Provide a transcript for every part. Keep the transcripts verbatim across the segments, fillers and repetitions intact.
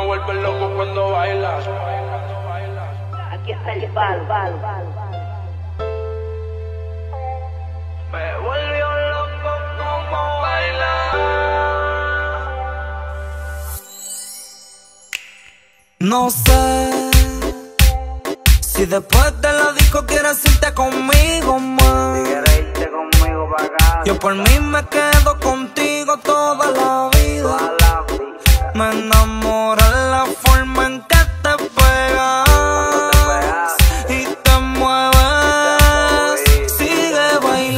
vuelves loco cuando bailas. Aquí está el palo, palo, palo. Me volvió loco como bailar. No sé si después de la disco quieres irte conmigo más. Si quieres irte conmigo pa' acá. Yo por mí me quedo contigo toda la vida. Toda la vida. Me enamora la forma en que te pegas y te mueves. Sigue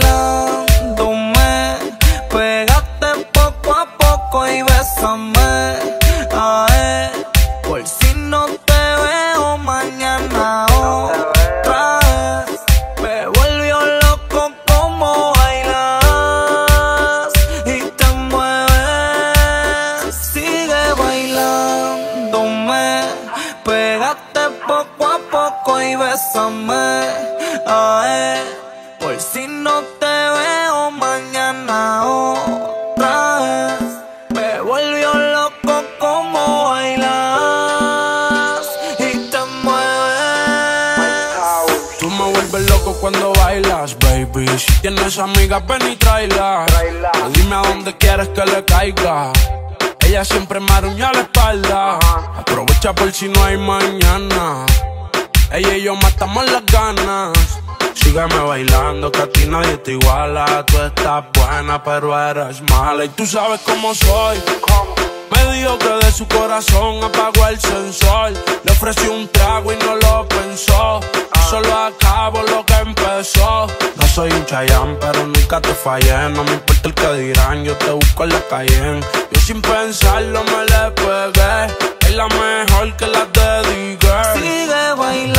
bailándome, pégate poco a poco y bésame. Ae, por si no te veo mañana otra vez. Me volvió loco como bailas y te mueves. Sigue bailándome, pégate poco a poco y bésame. Ae, por si no te veo mañana otra vez. Me volvió loco como bailas y te mueves. Tú me vuelves loco cuando bailas, baby. Si tienes amigas, ven y tráela. O dime a dónde quieres que le caiga. Ella siempre me arruña la espalda. Aprovecha por si no hay mañana. Ella y yo matamos las ganas. Sígueme bailando, que a ti nadie te iguala. Tú estás buena, pero eres mala. Y tú sabes cómo soy. Me dijo que de su corazón apagó el sensor. Le ofrecí un trago y no lo pensó. Solo acabo lo que empezó. No soy un Chayanne, pero nunca te fallé. No me importa el que dirán, yo te busco en la calle. Yo sin pensarlo me le pegué. Es la mejor que la dediqué. Sigue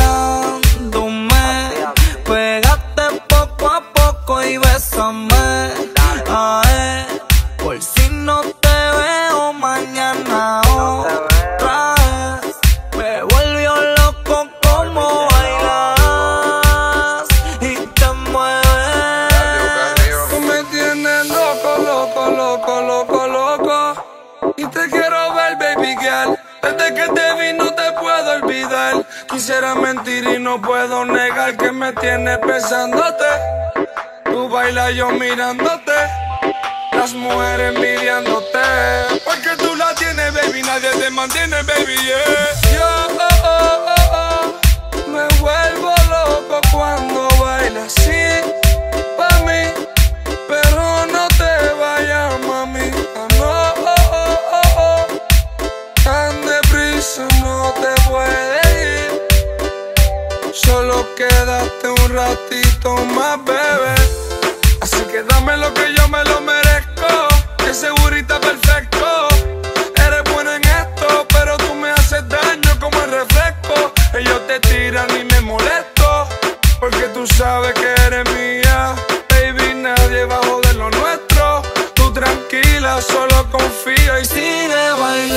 bailándome, pégate poco a poco y bésame. Ae, por si no te veo mañana otra vez. Me volvió loco como bailas y te mueves. Tú me tienes loco, loco, loco, loco, loco. Y te quiero ver, baby girl. Desde que te vi no te puedo olvidar. Quisiera mentir y no puedo negar que me tienes pensándote. Tú bailas yo mirándote, las mujeres envidiándote. Porque tú la tienes, baby, nadie te mantiene, baby, yeah. Yo, oh, oh, oh, oh, me vuelvo loco cuando bailas así pa' mí. Pero no te vayas, mami, ah, no, oh, oh, oh, oh. Tan deprisa no te puedes ir. Solo quédate un ratito más, bebé. Así que dame lo que yo me lo merezco. Que segurita perfecto. Eres buena en esto, pero tú me haces daño como el refresco. Ellos te tiran y me molesto, porque tú sabes que eres mía. Baby, nadie va a joder lo nuestro. Tú tranquila, solo confía y Sigue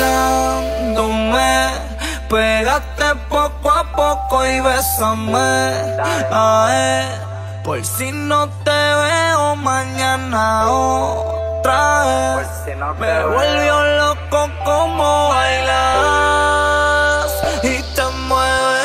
bailándome, pégate poco a poco y bésame. Ae, por si no te veo mañana otra vez. Me volvió loco como bailas y te mueves.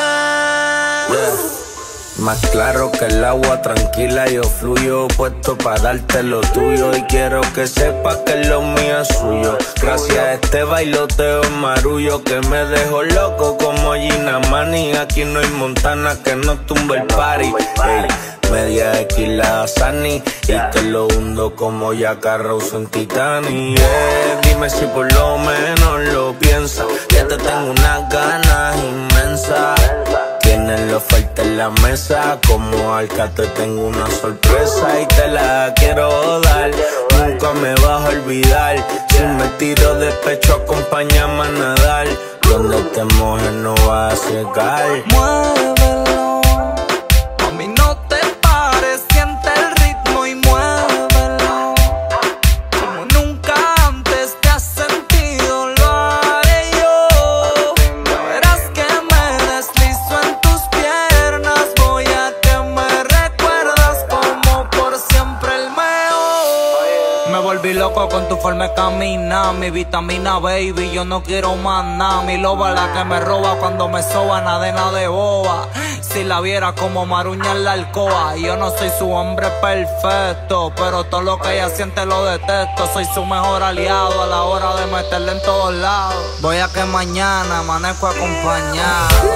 Más claro que el agua, tranquila yo fluyo, puesto para darte lo tuyo. Y quiero que sepas que lo mío es suyo. Gracias a este bailoteo marullo que me dejó loco como Gina Mani. Aquí no hay montana que no tumbe el party. Ey, media X la Sani y te lo hundo como Jack Rose en Titanic. Yeah, dime si por lo menos lo piensas, que te tengo unas ganas inmensas. Tienes la oferta en la mesa, como Alca te tengo una sorpresa y te la quiero dar. Nunca me vas a olvidar, si me tiro de pecho acompáñame a nadar. Donde te mojes no vas a secar. Muévelo, mami, no te pares, siente el ritmo y muévelo. Como nunca antes te has sentido, lo haré yo. Ya verás que me deslizo en tus piernas, voy a que me recuerdas como por siempre el mejor. Me volví Estoy loco con tu forma de caminar, mi vitamina baby, yo no quiero más nada. Mi loba la que me roba cuando me soba, nada de nada de boba. Si la viera como maruña en la alcoba. Yo no soy su hombre perfecto, pero todo lo que ella siente lo detesto. Soy su mejor aliado a la hora de meterle en todos lados. Voy a que mañana amanezco acompañado.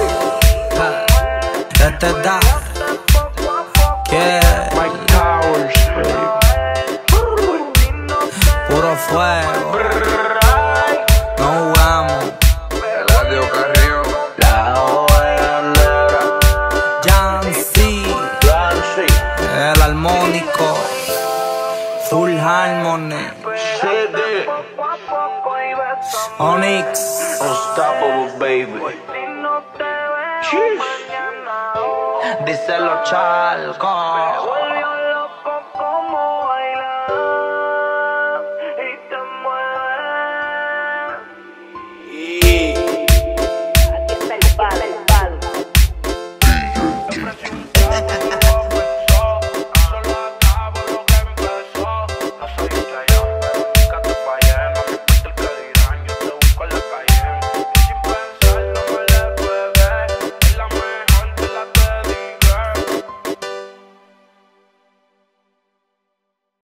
Este es da yeah. Mike Towers, baby. Puro fuego. No jugamos. Eladio Carrión. La oveja negra. Jancy, Clancy. el armónico. Full Harmony. City. Onyx. Unstoppable, baby. Cheers. Dice los charcos.